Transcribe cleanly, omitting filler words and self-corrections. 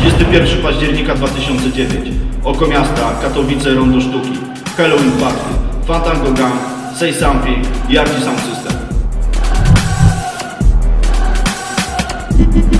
31 października 2009. Oko miasta, Katowice, Rondo Sztuki. Halloween Party, Fantango Gang, Say Something i Arci Sound System.